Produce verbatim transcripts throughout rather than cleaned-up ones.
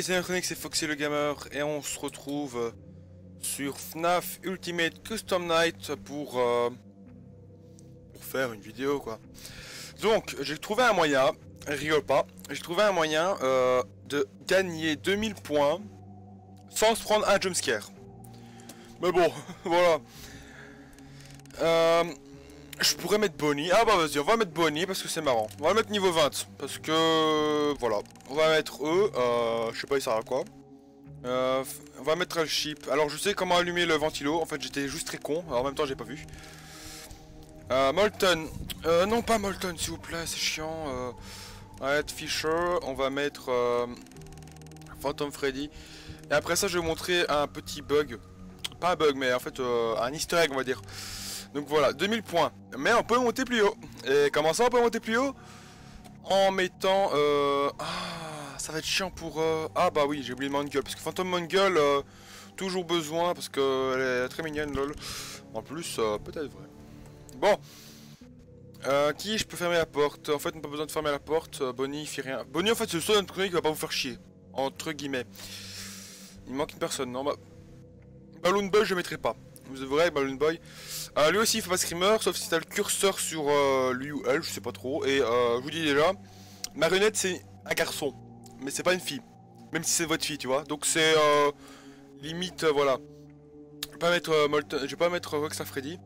c'est Inchronique, c'est Foxy le Gamer et on se retrouve sur F N A F Ultimate Custom Night pour, euh, pour faire une vidéo quoi. Donc j'ai trouvé un moyen, rigole pas, j'ai trouvé un moyen euh, de gagner deux mille points sans se prendre un jumpscare. Mais bon, voilà. Euh, je pourrais mettre Bonnie. Ah bah vas-y, on va mettre Bonnie parce que c'est marrant. On va mettre niveau vingt parce que voilà. On va mettre eux. Euh, je sais pas il sert à quoi. Euh, on va mettre le chip. Alors je sais comment allumer le ventilo. En fait j'étais juste très con. Alors, en même temps j'ai pas vu. Euh, Molten. Euh, non pas Molten s'il vous plaît. C'est chiant. Euh, on va mettre Fisher. On va mettre euh, Phantom Freddy. Et après ça je vais vous montrer un petit bug. Pas un bug mais en fait euh, un easter egg on va dire. Donc voilà, deux mille points. Mais on peut monter plus haut. Et comment ça on peut monter plus haut? En mettant... Euh... Ah, ça va être chiant pour... Euh... Ah bah oui, j'ai oublié Mongol. Parce que Phantom Mongol, euh, toujours besoin. Parce qu'elle est très mignonne, lol. En plus, euh, peut-être vrai. Bon. Euh, qui je peux fermer la porte? En fait, on n'a pas besoin de fermer la porte. Euh, Bonnie, il fait rien. Bonnie, en fait, c'est le seul intronique qui va pas vous faire chier. Entre guillemets. Il manque une personne, non bah... Balloon Boy, je ne mettrai pas. Vous verrez, Balloon Boy. Euh, lui aussi il fait pas screamer, sauf si t'as le curseur sur euh, lui ou elle, je sais pas trop. Et euh, je vous dis déjà, Marionnette c'est un garçon, mais c'est pas une fille. Même si c'est votre fille, tu vois. Donc c'est euh, limite, euh, voilà. Je vais pas mettre euh, Molten, je vais pas mettre euh, Rockstar Freddy.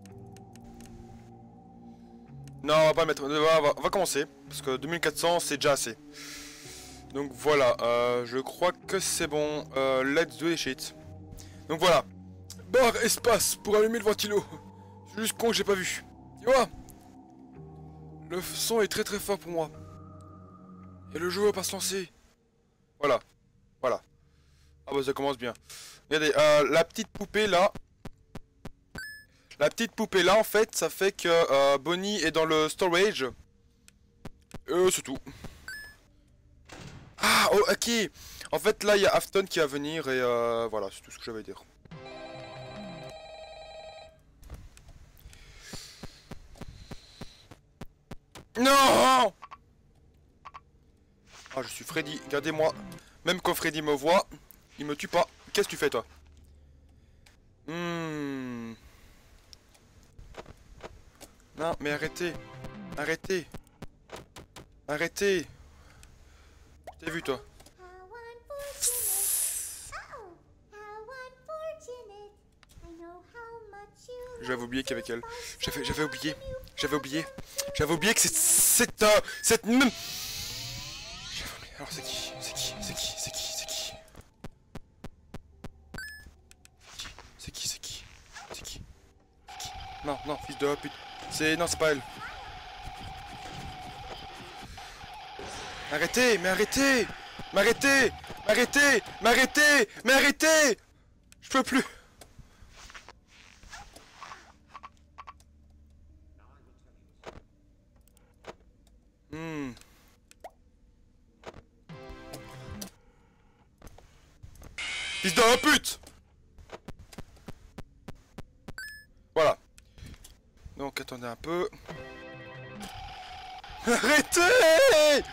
Non, on va pas mettre. On va, on va commencer parce que deux mille quatre cents c'est déjà assez. Donc voilà, euh, je crois que c'est bon. Euh, let's do the shit. Donc voilà. Barre espace pour allumer le ventilo. Je suis juste con que j'ai pas vu. Tu vois? Le son est très très fort pour moi. Et le jeu va pas se lancer. Voilà. Voilà. Ah bah ça commence bien. Regardez, euh, la petite poupée là. La petite poupée là en fait, ça fait que euh, Bonnie est dans le storage. Euh, c'est tout. Ah, oh, ok. En fait là il y a Afton qui va venir et euh, voilà, c'est tout ce que j'avais à dire. Non! Ah, je suis Freddy, regardez-moi. Même quand Freddy me voit, il me tue pas. Qu'est-ce que tu fais, toi? Hmm. Non, mais arrêtez. Arrêtez. Arrêtez. T'as vu, toi? J'avais oublié qu'avec elle. J'avais j'avais oublié. J'avais oublié. J'avais oublié que c'est cette euh, cette même. Alors c'est qui? C'est qui? C'est qui? C'est qui? C'est qui? C'est qui? C'est qui? C'est qui? Non, non, fils de pute. C'est non, c'est pas elle. Arrêtez, mais arrêtez, m'arrêtez, m'arrêtez, m'arrêtez, m'arrêtez. Je peux plus. Hmm. Fils de pute! Voilà. Donc attendez un peu. Arrêtez!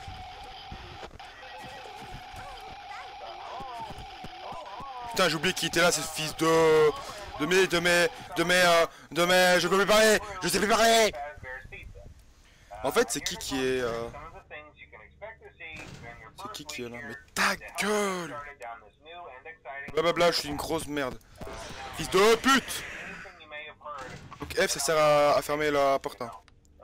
Putain, j'ai oublié qui était là, ce fils de... De mes... De mes... De mes... Euh, de mes... Je peux plus parler! Je sais plus parler! En fait, c'est qui qui est... Euh... C'est qui qui est là? Mais ta gueule! Blablabla, je suis une grosse merde. Fils de pute! Donc F ça sert à, à fermer la porte. Hein.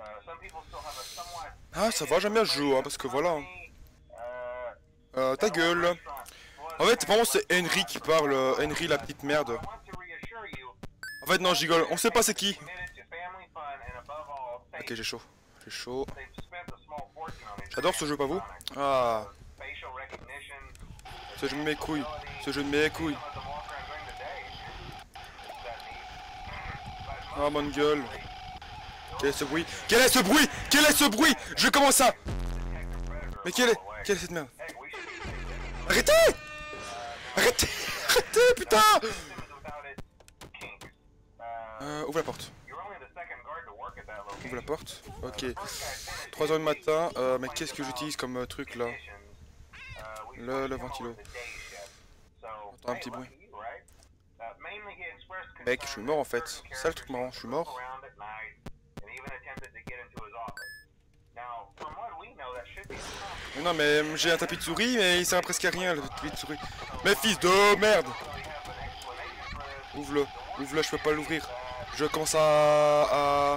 Ah ça va, j'aime bien le jeu, hein, parce que voilà. Euh, ta gueule. En fait, vraiment c'est Henry qui parle. Euh, Henry la petite merde. En fait non, je rigole. On sait pas c'est qui. Ok, j'ai chaud. J'ai chaud. J'adore ce jeu, pas vous? Ah. Ce jeu me met les couilles. Ce jeu me met les couilles. Oh mon gueule. Quel est ce bruit? Quel est ce bruit? Quel est ce bruit? Je commence à... Mais quel est... Quelle est cette merde? Arrêtez! Arrêtez! Arrêtez, putain! Euh, ouvre la porte. Ouvre la porte. Ok. trois heures du matin. Euh, mais qu'est-ce que j'utilise comme euh, truc là? le, le ventilo. J'entends un petit bruit. Mec, je suis mort en fait. C'est ça le truc marrant, je suis mort. Mais non mais j'ai un tapis de souris mais il sert presque à rien le tapis de souris. Mais fils de merde! Ouvre-le, ouvre-le, je peux pas l'ouvrir. Je commence à... à...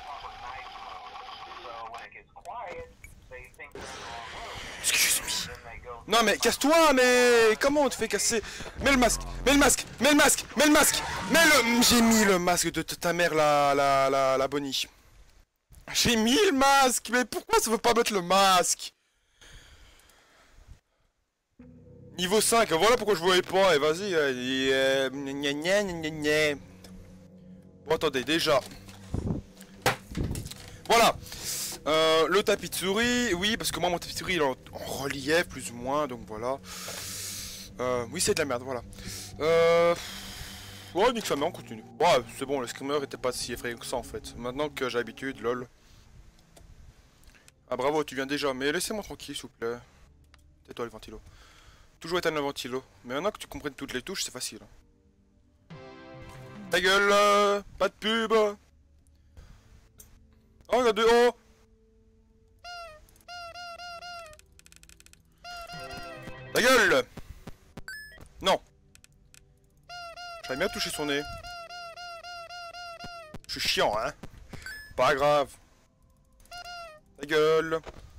Excuse me. Non mais casse-toi, mais comment on te fait casser? Mets le masque, mets le masque, mets le masque, mets le masque, mets le... J'ai mis le masque de ta mère, la, la, la, la Bonnie. J'ai mis le masque, mais pourquoi ça veut pas mettre le masque? Niveau cinq, voilà pourquoi je voyais pas, et vas-y, euh, gna gna gna gna. Bon attendez, déjà. Voilà. Euh, le tapis de souris, oui, parce que moi mon tapis de souris il est en, en relief, plus ou moins, donc voilà. Euh, oui, c'est de la merde, voilà. Euh... Ouais, nique sa mère, on continue. Ouais, c'est bon, le screamer était pas si effrayant que ça en fait. Maintenant que j'ai l'habitude, lol. Ah bravo, tu viens déjà, mais laissez-moi tranquille, s'il vous plaît. Tais-toi le ventilo. Toujours éteindre le ventilo. Mais maintenant que tu comprennes toutes les touches, c'est facile. Ta gueule, euh, pas de pub. Oh, regardez, oh. Ta gueule. Non. J'avais bien touché son nez. Je suis chiant, hein. Pas grave. Ta gueule.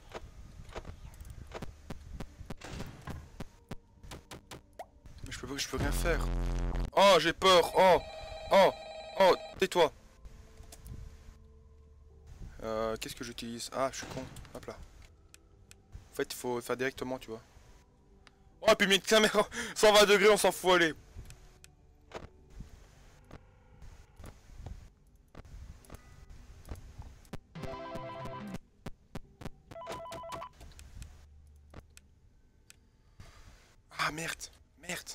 Mais je peux, je peux rien faire. Oh, j'ai peur. Oh. Oh. Oh, tais-toi. Euh, qu'est-ce que j'utilise? Ah, je suis con. Hop là. En fait, il faut faire directement, tu vois. Oh, et puis mettre caméra cent vingt degrés, on s'en fout, allez. Ah, merde. Merde.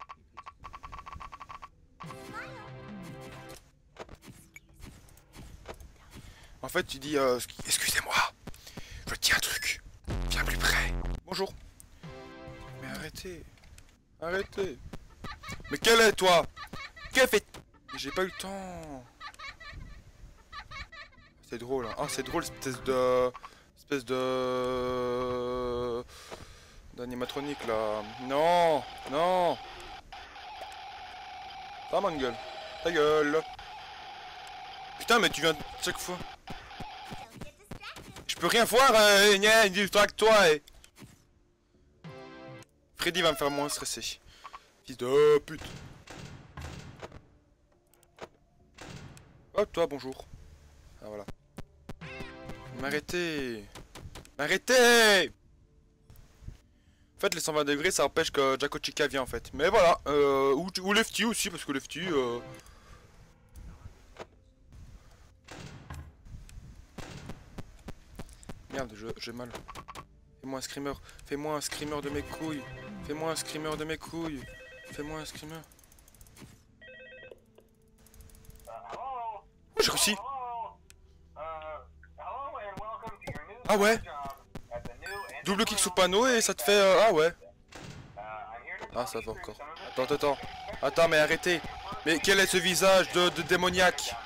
En fait, tu dis, euh, excusez-moi, je tiens un truc. Viens plus près. Bonjour. Mais arrêtez. Arrêtez. Mais quel est toi? Quel fait? J'ai pas eu le temps. C'est drôle. Hein. Ah, c'est drôle, espèce de... Espèce de... d'animatronique, là. Non. Non. Ta ma gueule. Ta gueule. Putain, mais tu viens chaque fois. Je peux rien voir, euh, gna, distracte-toi, eh. Freddy va me faire moins stresser. Fils de pute. Hop, toi, bonjour. Ah, voilà. M'arrêtez. M'arrêtez. En fait, les cent vingt degrés, ça empêche que Jacko Chica vienne, en fait. Mais voilà. Euh, ou, ou Lefty aussi, parce que Lefty... Euh... Merde, j'ai mal. Fais-moi un screamer. Fais-moi un screamer de mes couilles. Fais-moi un screamer de mes couilles. Fais-moi un screamer. Oh, j'ai réussi. Ah ouais. Double kick sous panneau et ça te fait... Euh, ah ouais. Ah, ça va encore. Attends, attends. Attends, mais arrêtez. Mais quel est ce visage de, de démoniaque?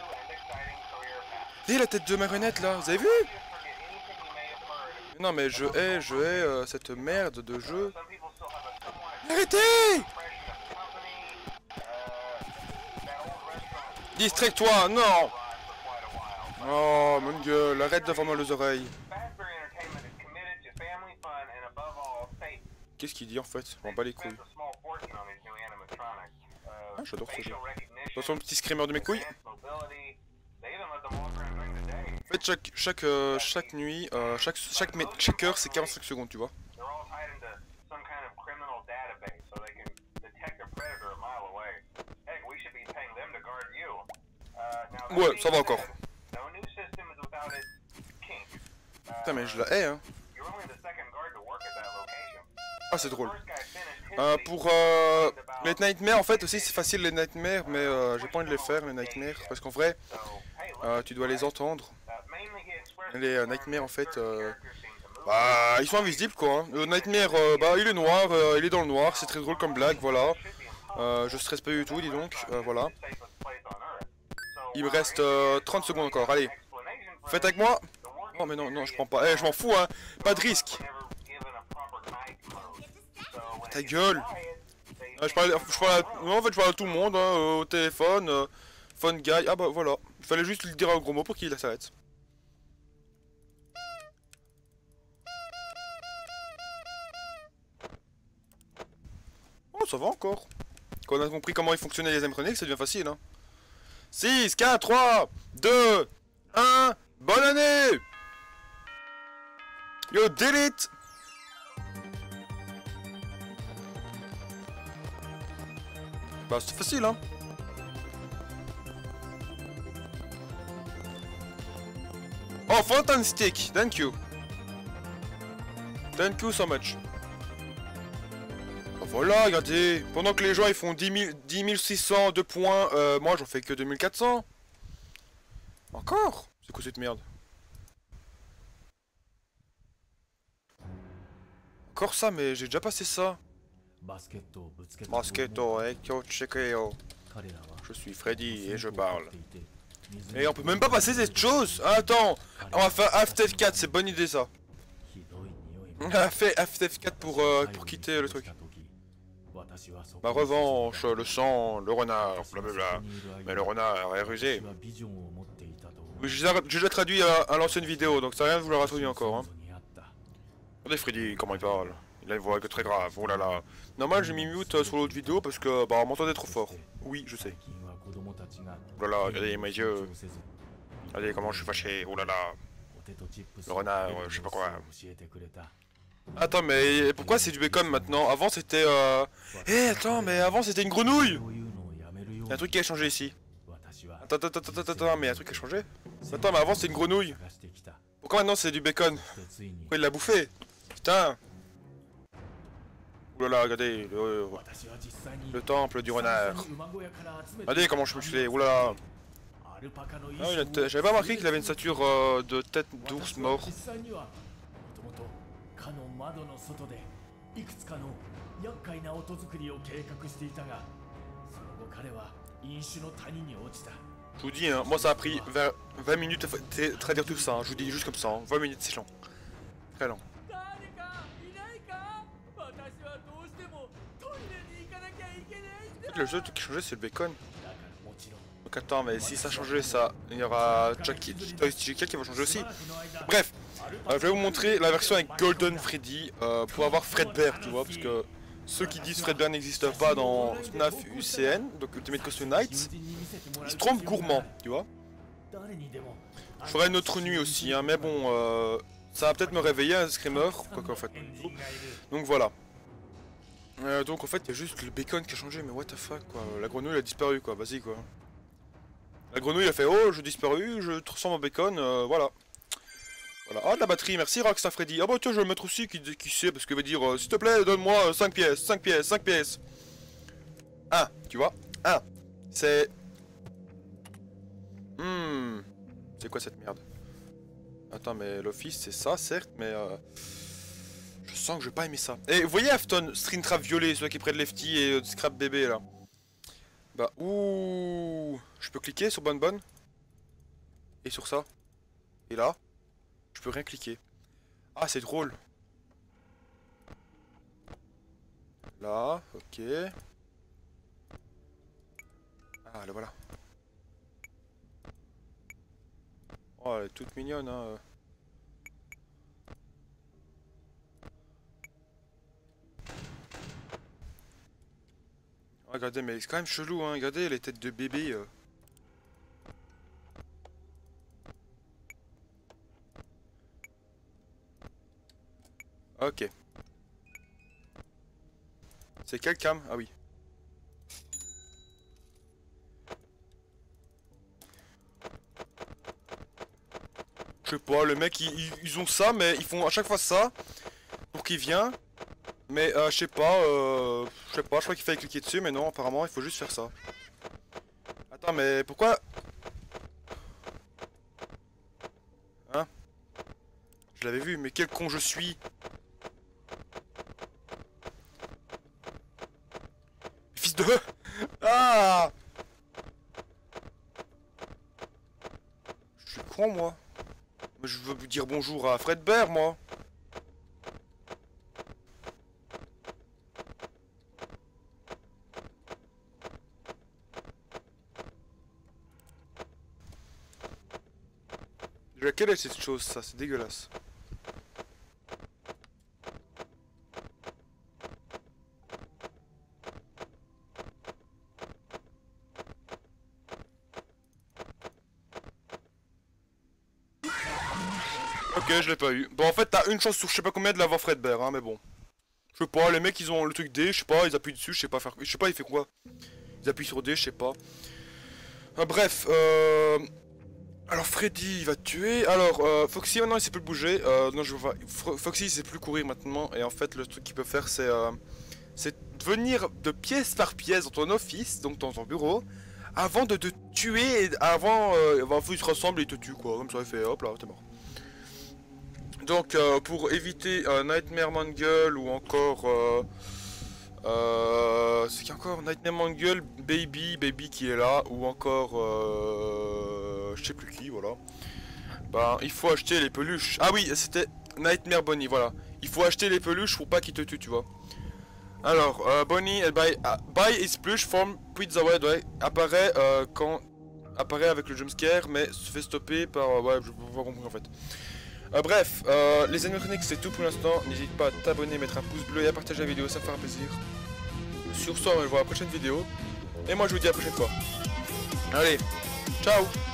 Et la tête de marionnette là, vous avez vu? Non mais je hais, je hais euh, cette merde de jeu. Arrêtez! Distrait-toi, non! Oh mon gueule, arrête de faire les oreilles. Qu'est-ce qu'il dit en fait? Je m'en bats les couilles. Ah, j'adore ce jeu. Attention, le petit screamer de mes couilles. En fait, chaque, chaque, euh, chaque nuit, euh, chaque, chaque, chaque heure, c'est quarante-cinq secondes, tu vois. Ouais, ça va encore. Putain, mais je la hais, hein. Ah, c'est drôle. Euh, pour euh, les nightmares, en fait, aussi, c'est facile les nightmares, mais euh, j'ai pas envie de les faire, les nightmares, parce qu'en vrai, euh, tu dois les entendre. Les euh, nightmares, en fait, euh, Bah, ils sont invisibles quoi. Hein. Le Nightmare, euh, bah, il est noir, euh, il est dans le noir, c'est très drôle comme blague, voilà. Euh, je stresse pas du tout, dis donc, euh, voilà. Il me reste euh, trente secondes encore, allez. Faites avec moi. Oh mais non, non, je prends pas. Eh, je m'en fous, hein. Pas de risque. Ta gueule. Ah, je parlais, je parlais à... Non, en fait, je parle à tout le monde, hein, au téléphone. Euh, phone guy. Ah bah voilà. Il fallait juste lui dire un gros mot pour qu'il s'arrête. Oh, ça va encore. Quand on a compris comment ils fonctionnaient les animatroniques, ça devient facile, hein. six, quatre, trois, deux, un. Bonne année! Yo, delete! Bah, c'est facile, hein. Oh, fantastic! Thank you. Thank you so much. Oh, voilà, regardez. Pendant que les gens ils font dix mille six cents de points, euh, moi j'en fais que deux mille quatre cents. Encore? C'est quoi cette merde? Encore ça, mais j'ai déjà passé ça. Basketto, Ekyo Chekeo. Je suis Freddy et je parle. Et on peut même pas passer cette chose. Ah, attends, on va faire F F quatre, c'est bonne idée ça. On a fait F F quatre pour, euh, pour quitter le truc. Ma revanche, le sang, le renard, blablabla. Mais le renard est rusé. Oui, j'ai déjà traduit à, à l'ancienne vidéo, donc ça rien de vous la traduire encore. Hein. Regardez Freddy, comment il parle. Il a une voix que très grave, oh là là. Normal, j'ai mis mute euh, sur l'autre vidéo parce que bah on m'entendait trop fort. Oui, je sais. Oh là là, regardez mes yeux. Regardez comment je suis fâché, oh là là. Le renard, euh, je sais pas quoi. Attends, mais pourquoi c'est du bacon maintenant? Avant c'était euh... Eh hey, attends, mais avant c'était une grenouille. Il y a un truc qui a changé ici. Attends, attends, attends, attends, attends, mais il y a un truc qui a changé. Attends, mais avant c'était une grenouille. Pourquoi maintenant c'est du bacon? Pourquoi il l'a bouffé? Putain. Oulala, regardez, le, le temple du renard. Regardez comment je me suis fait, oulala. Ah, j'avais pas remarqué qu'il avait une stature euh, de tête d'ours mort. Je vous dis, hein, moi ça a pris vingt minutes à traduire tout ça, hein. Je vous dis juste comme ça, hein. vingt minutes c'est long. Très long. Le seul truc qui changeait c'est le bacon. Donc attends, mais si ça changeait ça, il y aura Jackie qui va changer aussi. Bref, euh, je vais vous montrer la version avec Golden Freddy euh, pour avoir Fredbear, tu vois, parce que ceux qui disent Fredbear n'existe pas dans F N A F U C N, donc Ultimate Custom Night, ils se trompent gourmand, tu vois. Je ferai une autre nuit aussi, hein, mais bon, euh, ça va peut-être me réveiller un screamer, quoi qu'en fait. Donc voilà. Euh, donc en fait il y a juste le bacon qui a changé, mais what the fuck quoi, la grenouille a disparu quoi, vas-y quoi. La grenouille a fait oh je disparu, je transforme en bacon, euh, voilà. Voilà, ah de la batterie, merci Rockstar Freddy. Ah bah tiens je vais le mettre aussi, qui, qui sait, parce qu'il va dire euh, s'il te plaît donne-moi euh, cinq pièces, cinq pièces, cinq pièces. un, tu vois, un, c'est... Hmm, c'est quoi cette merde? Attends mais l'office c'est ça certes, mais euh... je sens que je vais pas aimer ça. Et vous voyez Afton, String Trap violet, celui qui est près de Lefty et euh, Scrap bébé là. Bah ouh, je peux cliquer sur Bonne Bonne. Et sur ça. Et là, je peux rien cliquer. Ah c'est drôle. Là, ok. Ah là voilà. Oh elle est toute mignonne hein. Regardez, mais c'est quand même chelou, hein. Regardez les têtes de bébé. Euh. Ok. C'est quelle cam? Ah oui. Je sais pas, le mec, ils, ils ont ça, mais ils font à chaque fois ça pour qu'il vienne. Mais euh, je sais pas, euh, je sais pas, je crois qu'il fallait cliquer dessus, mais non, apparemment il faut juste faire ça. Attends, mais pourquoi? Hein? Je l'avais vu, mais quel con je suis. Fils de... Ah! Je suis con, moi. Mais je veux vous dire bonjour à Fredbear, moi. Déjà, quelle est cette chose, ça? C'est dégueulasse. Ok, je l'ai pas eu. Bon, en fait, t'as une chance sur je sais pas combien de l'avoir Fredbear, hein, mais bon. Je sais pas, les mecs, ils ont le truc D, je sais pas, ils appuient dessus, je sais pas faire... Je sais pas, il fait quoi? Ils appuient sur D, je sais pas. Ah, bref, euh... alors, Freddy, il va te tuer. Alors, euh, Foxy, maintenant, il sait plus bouger. Euh, non, je vois... Foxy, il sait plus courir maintenant. Et en fait, le truc qu'il peut faire, c'est... Euh... C'est venir de pièce par pièce dans ton office, donc dans ton bureau, avant de te tuer, avant... Euh... Avant, il se rassemble et il te tue, quoi. Comme ça, il fait, hop là, t'es mort. Donc euh, pour éviter euh, Nightmare Mangle ou encore euh, euh, c'est qui encore Nightmare Mangle, Baby, Baby qui est là, ou encore euh, je sais plus qui, voilà. Bah il faut acheter les peluches. Ah oui, c'était Nightmare Bonnie, voilà. Il faut acheter les peluches pour pas qu'il te tue, tu vois. Alors euh, Bonnie, elle buy, uh, buy his plush from Pizza Way, ouais, apparaît euh, quand apparaît avec le jumpscare, mais se fait stopper par euh, ouais, je peux pas compris en fait. Euh, bref, euh, les animatronics c'est tout pour l'instant. N'hésite pas à t'abonner, mettre un pouce bleu et à partager la vidéo, ça me fera plaisir. Sur ce, on se voit à la prochaine vidéo. Et moi je vous dis à la prochaine fois. Allez, ciao!